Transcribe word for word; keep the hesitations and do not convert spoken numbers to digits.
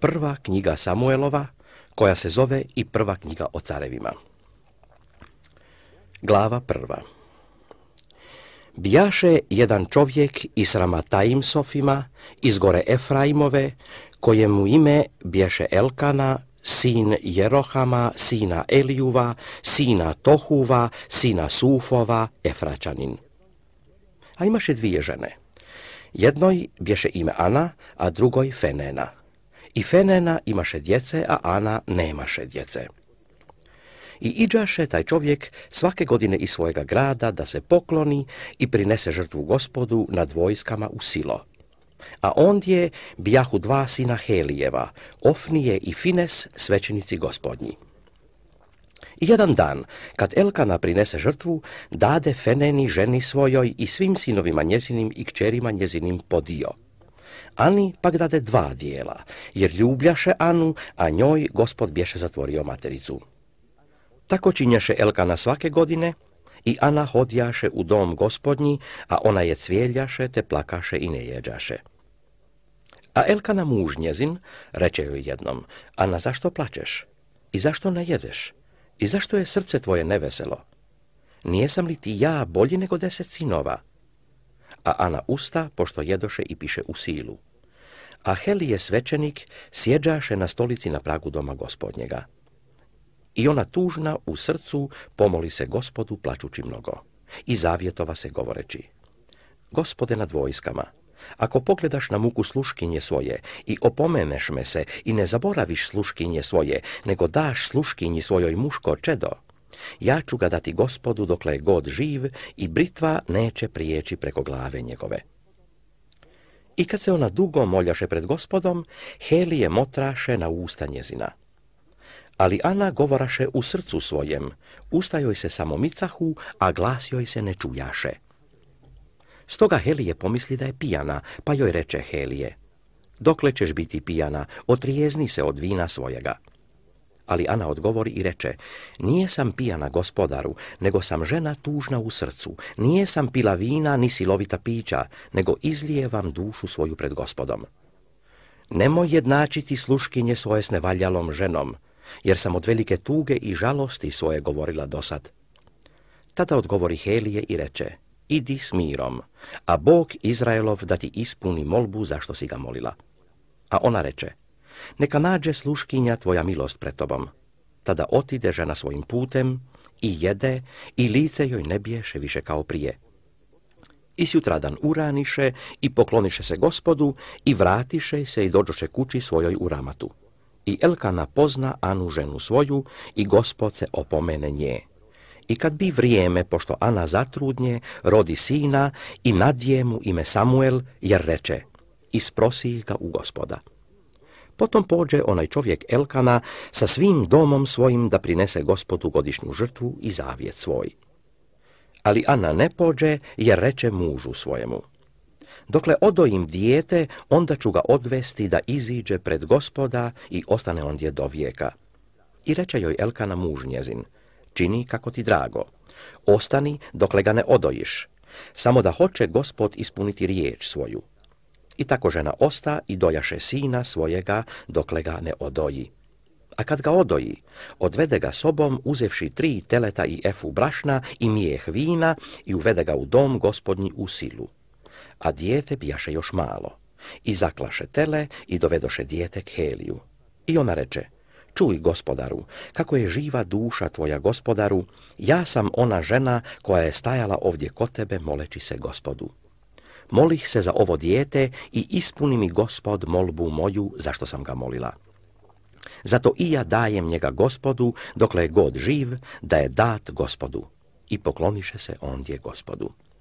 prva knjiga Samuelova, koja se zove i prva knjiga o carevima. Glava prva. Bijaše jedan čovjek iz Ramataimsofima, iz gore Efraimove, kojemu ime bješe Elkana, sin Jerohama, sina Elijuva, sina Tohuva, sina Sufova, Efračanin. A imaše dvije žene. Jednoj bješe ime Ana, a drugoj Fenena. I Fenena imaše djece, a Ana nemaše djece. I iđaše taj čovjek svake godine iz svojega grada da se pokloni i prinese žrtvu Gospodu nad vojskama u Silo. A ondje bijahu dva sina Helijeva, Ofnije i Fines, svećenici Gospodnji. I jedan dan, kad Elkana prinese žrtvu, dade Feneni ženi svojoj i svim sinovima njezinim i kćerima njezinim po dio. Ani pak dade dva dijela, jer ljubljaše Anu, a njoj Gospod bješe zatvorio matericu. Tako činjaše Elkana svake godine, i Ana hodjaše u dom Gospodnji, a ona je cvijeljaše, te plakaše i ne jeđaše. A Elkana muž njezin reče joj jednom: Ana, zašto plačeš? I zašto ne jedeš? I zašto je srce tvoje neveselo? Nijesam li ti ja bolji nego deset sinova? A Ana usta, pošto jedoše i piše u Silu. A Helije svećenik sjeđaše na stolici na pragu doma Gospodnjega. I ona tužna u srcu pomoli se Gospodu plačući mnogo. I zavjetova se govoreći: Gospode nad vojskama, ako pogledaš na muku sluškinje svoje i opomeneš me se i ne zaboraviš sluškinje svoje, nego daš sluškinji svojoj muško čedo, ja ću ga dati Gospodu dokle je god živ i britva neće prijeći preko glave njegove. I kad se ona dugo moljaše pred Gospodom, Helije motraše na usta njezina. Ali Ana govoraše u srcu svojem, usta joj se samo micahu, a glas joj se ne čujaše. Stoga Helije pomisli da je pijana, pa joj reče Helije: Dokle ćeš biti pijana, otrijezni se od vina svojega. Ali Ana odgovori i reče: Nije sam pijana, Gospodaru, nego sam žena tužna u srcu. Nije sam pila vina ni silovita pića, nego izlijevam dušu svoju pred Gospodom. Nemoj jednačiti sluškinje svoje s nevaljalom ženom, jer sam od velike tuge i žalosti svoje govorila dosad. Tada odgovori Helije i reče: Idi s mirom, a Bog Izraelov da ti ispuni molbu zašto si ga molila. A ona reče: Neka nađe sluškinja tvoja milost pred tobom. Tada otide žena svojim putem i jede, i lice joj ne biješe više kao prije. I sjutradan uraniše i pokloniše se Gospodu i vratiše se i dođoše kući svojoj u Ramatu. I Elkana pozna Anu ženu svoju i Gospod se opomene nje. I kad bi vrijeme, pošto Ana zatrudnje, rodi sina i nadje mu ime Samuel, jer reče: Isprosi ga u Gospoda. Potom pođe onaj čovjek Elkana sa svim domom svojim da prinese Gospodu godišnju žrtvu i zavjet svoj. Ali Ana ne pođe, jer reče mužu svojemu: Dokle odojim dijete, onda ću ga odvesti da iziđe pred Gospoda i ostane ondje do vijeka. I reče joj Elkana muž njezin: Čini kako ti drago. Ostani dokle ga ne odojiš, samo da hoće Gospod ispuniti riječ svoju. I tako žena osta i dojaše sina svojega dokle ga ne odoji. A kad ga odoji, odvede ga sobom uzevši tri teleta i efu brašna i mijeh vina i uvede ga u dom Gospodnji u Silu. A dijete bijaše još malo. I zaklaše tele i dovedoše dijete k Heliju. I ona reče: Čuj, Gospodaru, kako je živa duša tvoja, Gospodaru, ja sam ona žena koja je stajala ovdje kod tebe moleći se Gospodu. Molih se za ovo dijete i ispuni mi Gospod molbu moju zašto sam ga molila. Zato i ja dajem njega Gospodu dokle je god živ, da je dat Gospodu. I pokloniše se ondje Gospodu.